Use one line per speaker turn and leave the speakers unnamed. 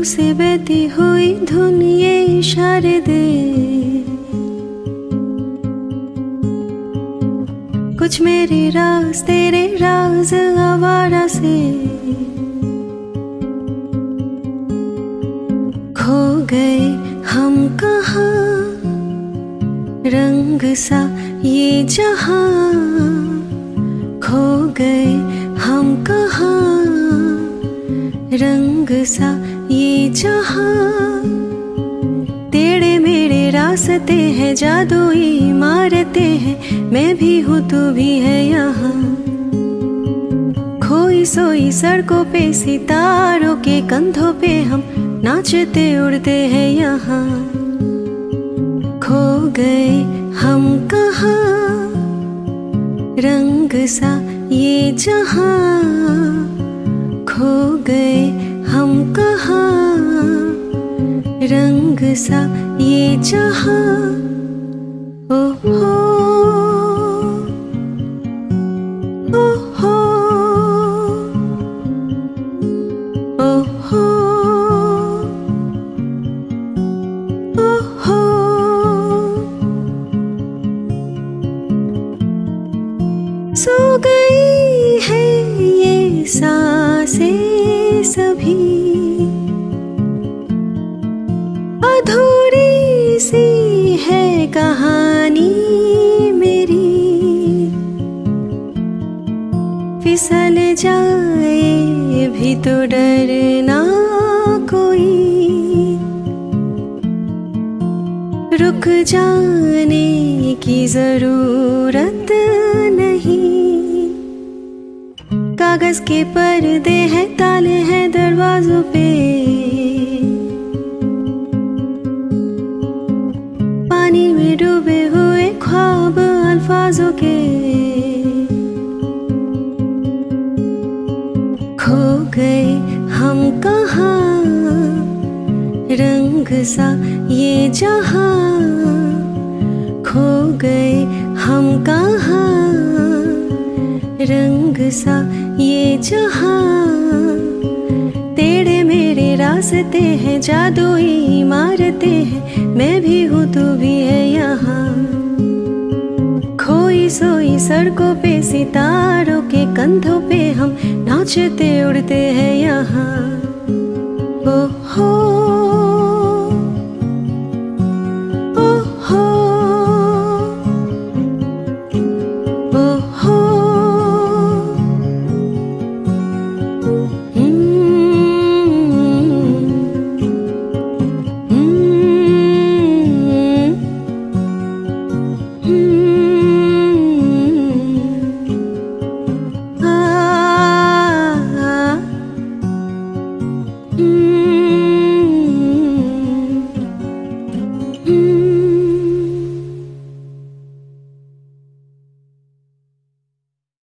से बहती हुई धुन ये इशारे दे, कुछ मेरे राज तेरे राज आवारा से खो गए हम कहाँ, रंग सा ये जहां खो गए हम कहाँ, रंग सा ये जहां। तेरे मेरे रास्ते हैं, जादुई इमारतें हैं, मैं भी हूँ तू भी है यहाँ। खोई सोई सड़कों पे सितारों के कंधों पे हम नाचते उड़ते हैं यहाँ। खो गए हम कहाँ, रंग सा ये जहां खो गए हम कहाँ, रंग सा ये जहां। ओ हो ओ हो ओ हो ओ हो। सो गई है ये सांसें सभी, अधूरी सी है कहानी मेरी। फिसल जाए भी तो डरना कोई, रुक जाने की जरूरत नहीं। कागज के पर्दे हैं, ताले हैं दरवाजों पे, पानी में डूबे हुए ख्वाब अल्फाजों के। खो गए हम कहाँ, रंग सा ये जहां खो गए हम कहाँ, रंग सा ये जहां। तेरे मेरे रास्ते हैं, जादुई इमारतें हैं, मैं भी हूँ तू भी है यहाँ। खोई सोई सड़कों पे सितारों के कंधों पे हम नाचते उड़ते हैं यहाँ। ओ हो